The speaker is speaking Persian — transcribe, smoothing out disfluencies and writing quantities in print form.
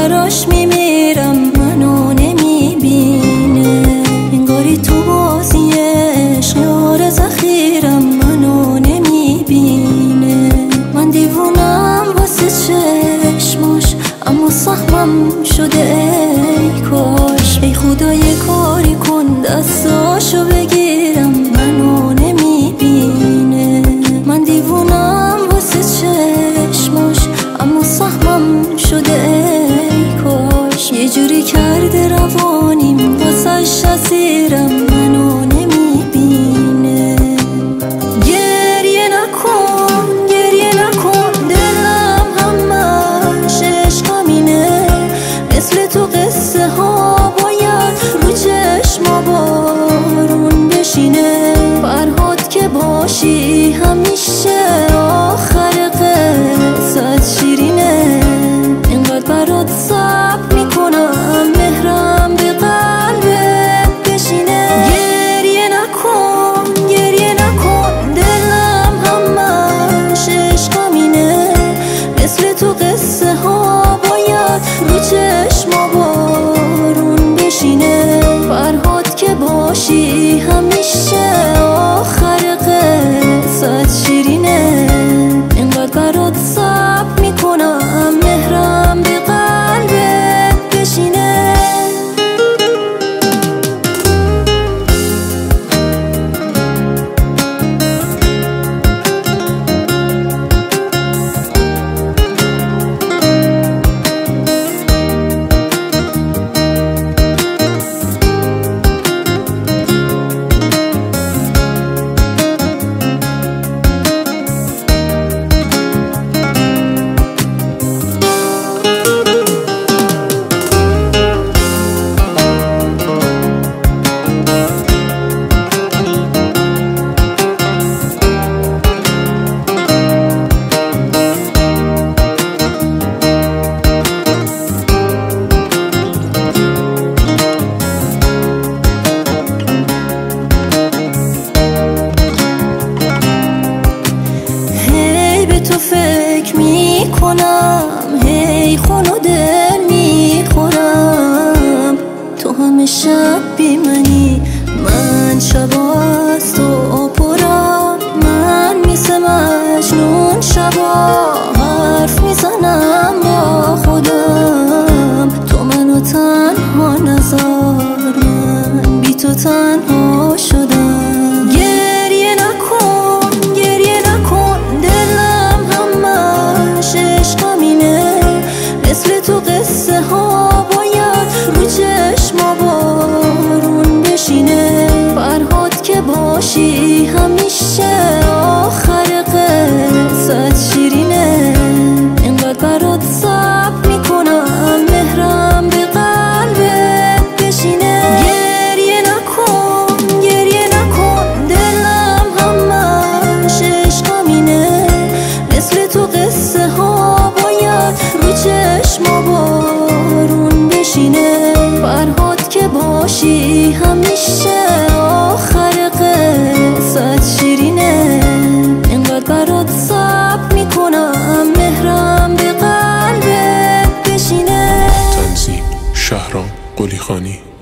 براش میمیرم منو نمیبینه، انگاری تو بازی عشق یار ذخیرم منو نمیبینه. من دیوونم واسه چشماش اما سهمم شده ای کاش. ای خدا یه کاری کن دستاشو بگیرم منو نمیبینه. من دیوونم واسه چشماش اما سهمم شده ای کاش. یه جوری کرده روانیم واسش اسیرم منو نمیبینه. گریه نکن گریه نکن دلم همش عشقمینه، مثل تو قصه ها باید رو چشما بارون بشینه. فرهاد که باشی همیشه آخر قصت شیرینه، اینقدر برات صبر میکنم مهرم به قلبت بشینه. گریه نکن گریه نکن دلم همش عشقمینه، مثل تو قصه ها باید رو چشما بارون بشینه. فرهاد که باشی همیشه آخر قصت شیرینه، اینقدر برات صبر میکنم مهرم به قلبت بشینه. تو فکر میکنم هی خون و دل میخورم، تو همه شب بی منی من شبا از تو پرم. من مثل مجنون شبا حرف میزنم با خودم، تو منو تنها نذار من بی تو تنها شدم. گریه نکن گریه نکن دلم همش عشقمینه، مثل تو قصه ها باید رو چشما بارون بشینه. فرهاد که باشی همیشه آخر قصت شیرینه، اینقدر برات صبر میکنم مهرم به قلبت بشینه. گریه نکن گریه نکن دلم همش عشقمینه، مثل تو قصه ها باید رو چشما بارون بشینه. فرهاد که باشی همیشه آخر قصت شیرینه، اینقدر برات صبر میکنم مهرم به قلبت بشینه. تنظیم شهرام قلیخانی.